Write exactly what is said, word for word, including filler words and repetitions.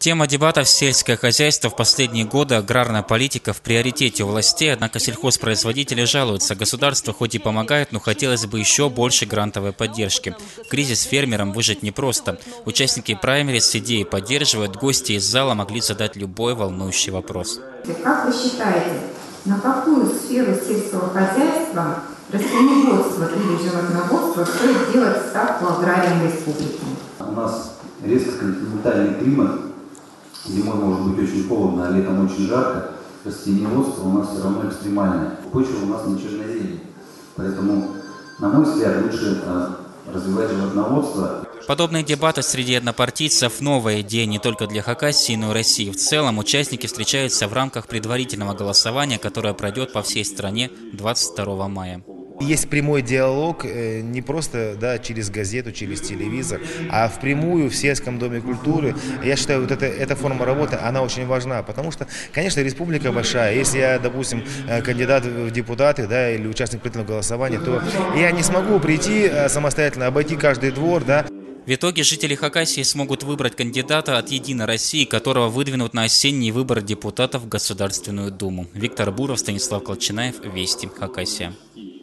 Тема дебатов «Сельское хозяйство» в последние годы, аграрная политика в приоритете у властей, однако сельхозпроизводители жалуются. Государство хоть и помогает, но хотелось бы еще больше грантовой поддержки. В кризис фермерам выжить непросто. Участники праймерис идеи поддерживают, гости из зала могли задать любой волнующий вопрос. Как вы считаете, на какую сферу сельского хозяйства, растениеводства или животноводства стоит делать ставку аграрной республики? У нас резко континентальный климат. Зимой может быть очень холодно, а летом очень жарко. Растениеводство у нас все равно экстремальное. Почва у нас не черноземье. Поэтому, на мой взгляд, лучше э, развивать животноводство. Подобные дебаты среди однопартийцев – новая идея не только для Хакасии, но и России в целом. Участники встречаются в рамках предварительного голосования, которое пройдет по всей стране двадцать второго мая. Есть прямой диалог не просто да, через газету, через телевизор, а впрямую в сельском доме культуры. Я считаю, вот эта, эта форма работы, она очень важна, потому что, конечно, республика большая. Если я, допустим, кандидат в депутаты да, или участник предварительного голосования, то я не смогу прийти самостоятельно, обойти каждый двор. Да. В итоге жители Хакасии смогут выбрать кандидата от «Единой России», которого выдвинут на осенний выбор депутатов в Государственную Думу. Виктор Буров, Станислав Колчинаев, Вести, Хакасия.